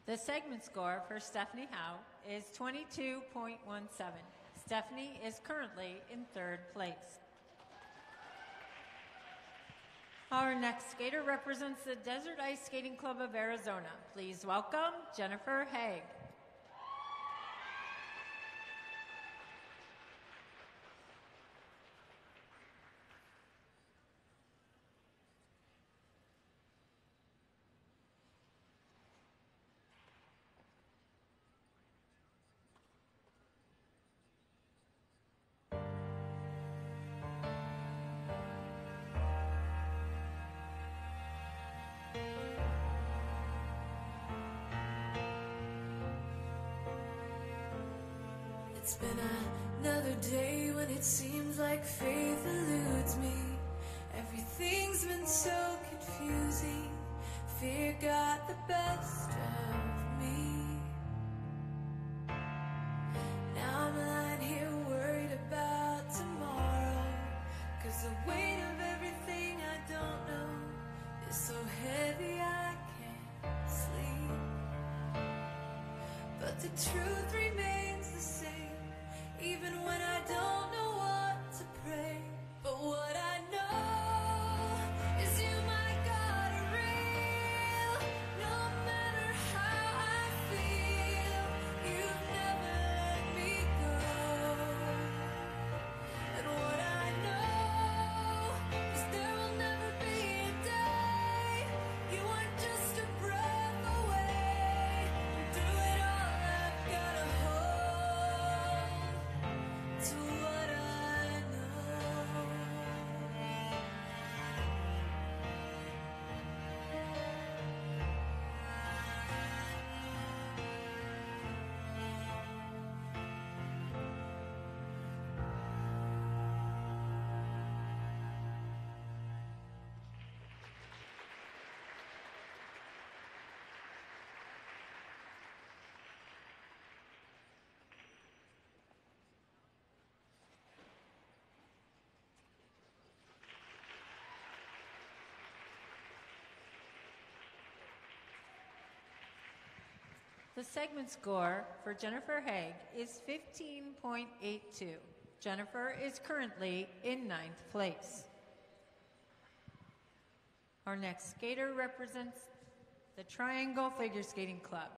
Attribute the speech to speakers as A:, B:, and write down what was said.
A: The segment score for Stephanie Howe is 22.17. Stephanie is currently in third place. Our next skater represents the Desert Ice Skating Club of Arizona. Please welcome Jennifer Haig.
B: It's been another day when it seems like faith eludes me. Everything's been so confusing. Fear got the best of me. Now I'm lying here worried about tomorrow, 'cause the weight of everything I don't know is so heavy I can't sleep. But the truth remains the same, even when I don't know what to pray. But what I know is you, my God, are real. No matter how I feel, you've never let me go. And what I know is there will never be a day you aren't just a breath away. And through it all I've gotta hold to what I know.
A: The segment score for Jennifer Haig is 15.82. Jennifer is currently in ninth place. Our next skater represents the Triangle Figure Skating Club.